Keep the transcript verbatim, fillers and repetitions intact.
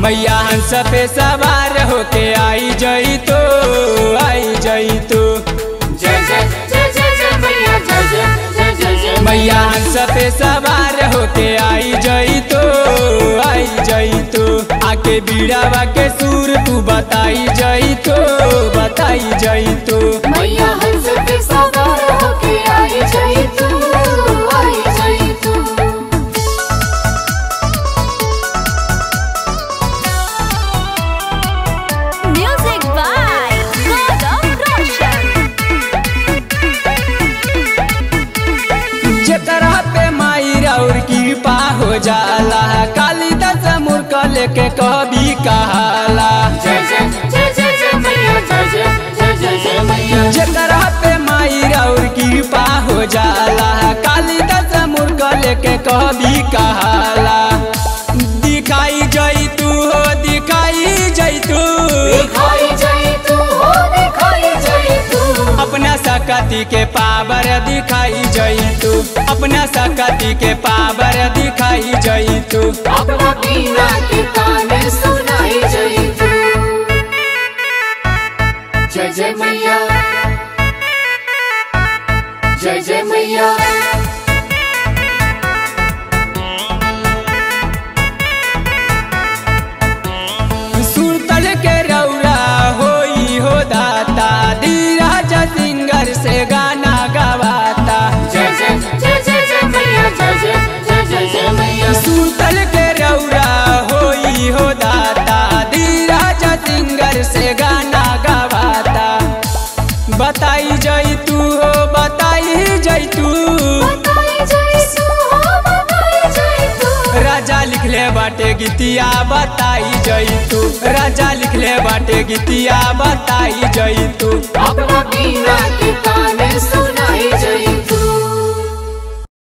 मैया हंस पे सवार होके आई जई तो आई जई तो जय जय जय जय जय मैया जय जय जय जय जय मैया हंस पे सवार होके आई जई तो आई जई तो आके बीड़ावा के सुर तू बताई जई तो बताई जई तो मैया हंस पे सवार होके आई जई तू आई जई तू। Music by Gaurav Roshan. जेकरा पे माई और कृपा हो जाला कालिदास मूर्ख लेके कभी कहाला जय जय जय जय जय मैया जय जय जय जय जय मैया जेकरा पे माई और कृपा हो जाला कालिदास मूर्ख लेके कभी कहाला दिखाई जई तू हो दिखाई जई तू दिखाई जई तू हो दिखाई जई तू अपना सकती के पावर दिखाई जई तू अपना सकती के पावर दिखाई जई तू अपना बीना के ताने सुनाई जई तू। जय जय मैया जय जय मैया सुरतल के रौरा होई हो दाता धीरज सिंगर से गाना गवाता जय जय जय जय जय मैया जय जय जय जय जय मैया सुरतल के रौरा होई हो दाता धीरज सिंगर से गाना गवाता बताई जई तू हो बताई जई तू बताई जई तू हो बताई जई तू राजा लिखले बाटे गीतिया बताई जई तू राजा लिखले बाटे गीतिया बताई जई तू अपना बीना